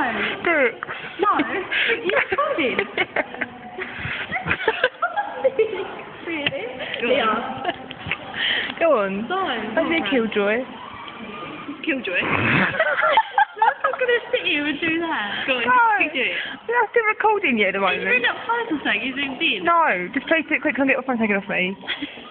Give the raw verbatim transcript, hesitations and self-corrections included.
Do it. No. You're recording. Really? Yeah. Go on. Don't. Let's do Killjoy. Killjoy. I'm not going to sit here and do that. Go on, No. you do it. We're still recording you at the Are you moment. doing that photo thing? You zoomed in? No, just place it quick and get your phone taken off me.